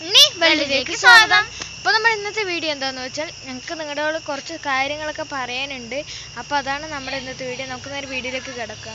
സ്വാഗതം. അപ്പോൾ നമ്മൾ ഇന്നത്തെ വീഡിയോ എന്താണെന്ന് വെച്ചാൽ ഞങ്ങൾക്ക് നിങ്ങളോട് കുറച്ച് കാര്യങ്ങളൊക്കെ പറയാനുണ്ട്. അപ്പോൾ അതാണ് നമ്മുടെ ഇന്നത്തെ വീഡിയോ. നമുക്ക് നേരെ വീഡിയോയിലേക്ക് കിടക്കാം.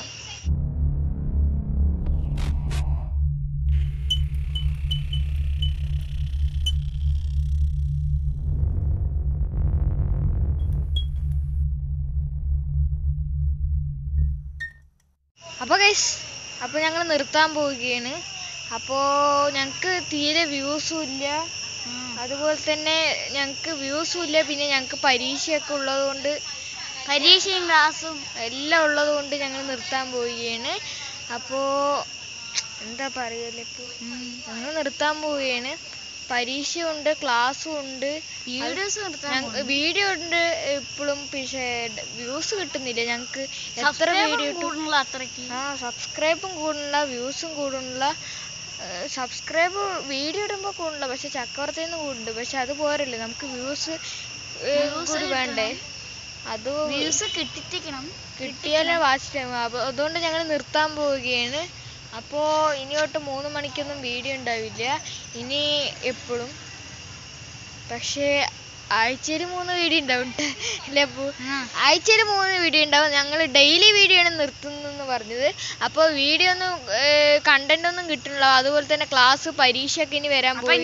അപ്പോൾ ഞങ്ങൾ നിർത്താൻ പോവുകയാണ്. അപ്പോൾ ഞങ്ങൾക്ക് തീരെ വ്യൂസും ഇല്ല, അതുപോലെ തന്നെ ഞങ്ങൾക്ക് വ്യൂസും ഇല്ല, പിന്നെ ഞങ്ങൾക്ക് പരീക്ഷയൊക്കെ ഉള്ളതുകൊണ്ട് പരീക്ഷയും ക്ലാസ്സും എല്ലാം ഉള്ളതുകൊണ്ട് ഞങ്ങൾ നിർത്താൻ പോവുകയാണ്. അപ്പോൾ എന്താ പറയുക, ഇപ്പോൾ ഞങ്ങൾ നിർത്താൻ പോവുകയാണ്. പരീക്ഷയുണ്ട്, ക്ലാസ്സും ഉണ്ട്, വീഡിയോ ഉണ്ട് ഇപ്പോഴും. പക്ഷേ വ്യൂസ് കിട്ടുന്നില്ല ഞങ്ങൾക്ക്. എത്ര വീഡിയോ സബ്സ്ക്രൈബും കൂടുന്നില്ല, വ്യൂസും കൂടുന്നില്ല. സബ്സ്ക്രൈബ് വീഡിയോ ഇടുമ്പോൾ കൂടുന്നില്ല, പക്ഷെ ചക്കവരത്തിന്ന് കൂടുന്നുണ്ട്. പക്ഷെ അത് പോരല്ലേ, നമുക്ക് വ്യൂസ് കൂടി വേണ്ടേ? അത് വ്യൂസ് കിട്ടിയാലേ വാച്ച് ടൈം. അപ്പോൾ അതുകൊണ്ട് ഞങ്ങൾ നിർത്താൻ പോവുകയാണ്. അപ്പോൾ ഇനി തൊട്ട് 3 മണിക്കൊന്നും വീഡിയോ ഉണ്ടാവില്ല ഇനി എപ്പോഴും. പക്ഷേ ആഴ്ചയിൽ 3 വീഡിയോ ഉണ്ടാവും അല്ലേ? അപ്പോൾ ആഴ്ചയിൽ 3 വീഡിയോ ഉണ്ടാവും. ഞങ്ങൾ ഡെയിലി വീഡിയോ ആണ് നിർത്തുന്നതെന്ന് പറഞ്ഞത്. അപ്പോൾ വീഡിയോ ഒന്നും കണ്ടന്റ് ഒന്നും കിട്ടുന്നില്ല. അതുപോലെ തന്നെ ക്ലാസ് പരീക്ഷയൊക്കെ ഇനി വരാൻ പോകും.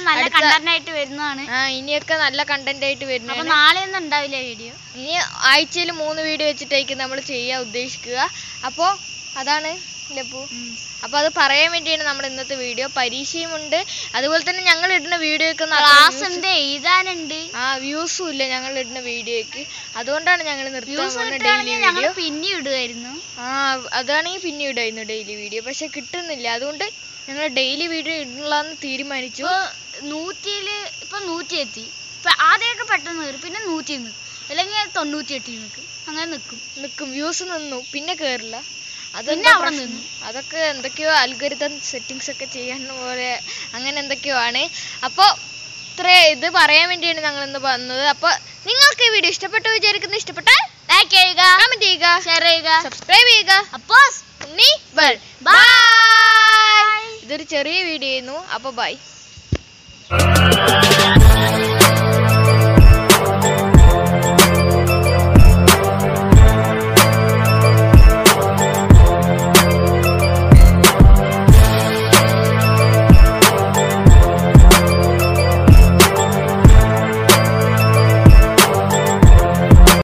ഇനിയൊക്കെ നല്ല കണ്ടന്റ് ആയിട്ട് വരുന്നതാണ്. നാളെയൊന്നും ഉണ്ടാവില്ല വീഡിയോ. ഇനി ആഴ്ചയിൽ 3 വീഡിയോ വെച്ചിട്ടായിരിക്കും നമ്മൾ ചെയ്യാൻ ഉദ്ദേശിക്കുക. അപ്പോൾ അതാണ് ലപ്പു. അപ്പൊ അത് പറയാൻ വേണ്ടിയാണ് നമ്മുടെ ഇന്നത്തെ വീഡിയോ. പരീക്ഷയും ഉണ്ട്, അതുപോലെ തന്നെ ഞങ്ങൾ ഇടുന്ന വീഡിയോക്ക് എഴുതാനുണ്ട്. വ്യൂസും ഇല്ല ഞങ്ങൾ ഇടുന്ന വീഡിയോക്ക്. അതുകൊണ്ടാണ് ഞങ്ങൾ നിർത്താൻ ഡെയിലി വീഡിയോ. പിന്നെ ഇടുമായിരുന്നു. അതാണെങ്കിൽ പിന്നെ ഇടുമായിരുന്നു ഡെയിലി വീഡിയോ. പക്ഷെ കിട്ടുന്നില്ല, അതുകൊണ്ട് ഞങ്ങൾ ഡെയിലി വീഡിയോ ഇടണമെന്ന് തീരുമാനിച്ചു. 100 ഇപ്പൊ 100 എത്തി. ഇപ്പൊ ആദ്യമൊക്കെ പെട്ടെന്ന് കയറും, പിന്നെ 100 നിൽക്കും, അല്ലെങ്കിൽ 98 നിൽക്കും. അങ്ങനെ നിൽക്കും. വ്യൂസ് നിന്നു, പിന്നെ കേറില്ല. അതൊക്കെ എന്തൊക്കെയോ അൽഗോരിതം സെറ്റിങ്സ് ഒക്കെ ചെയ്യാൻ പോലെ അങ്ങനെ എന്തൊക്കെയോ ആണ്. അപ്പോൾ ഇത് പറയാൻ വേണ്ടിയാണ് ഞങ്ങൾ ഇന്ന് വന്നത്. അപ്പോൾ നിങ്ങൾക്ക് ഈ വീഡിയോ ഇഷ്ടപ്പെട്ടു വിചാരിക്കുന്നു. ഇഷ്ടപ്പെട്ടാൽ ലൈക്ക് ചെയ്യുക, കമന്റ് ചെയ്യുക, ഷെയർ ചെയ്യുക, സബ്സ്ക്രൈബ് ചെയ്യുക. അപ്പോൾ ബൈ. ഇതൊരു ചെറിയ വീഡിയോ ആയിരുന്നു. അപ്പോൾ ബൈ.